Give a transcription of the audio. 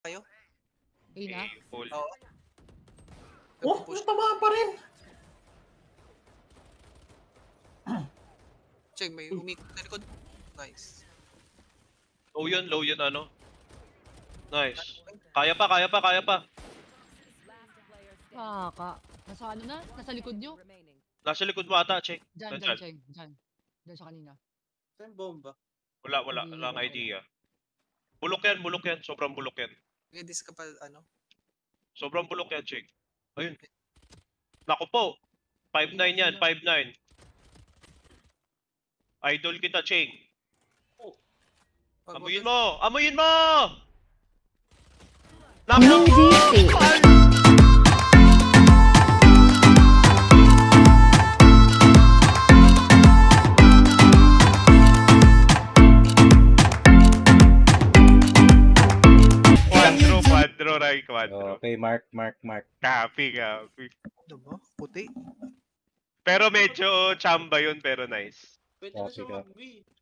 kayo? A na? Full. Oo. Oh, natamaan pa rin. Check, may umikot sa likod. Nice. Low yun ano. Nice. Kaya pa. Nasa ano na? Nasa likod nyo? Nasa likod mo ata, check. Diyan, Nandyan. Cheng. Diyan sa kanina. Saan bomba? Wala lang idea. Bulok yan. Sobrang bulok yan. Nag-dis ka pa, ano? Sobrang bulok yan, check. Ayun. Naku po. 5'9 yan, 5'9. Idol kita, Cheng. Amuyin mo! Quadro, Ray, quadro. Okay, mark. Copy. Ano ba? Puti. Pero medyo chamba yun, pero nice. Pwede na siya Okay ka. mag-B.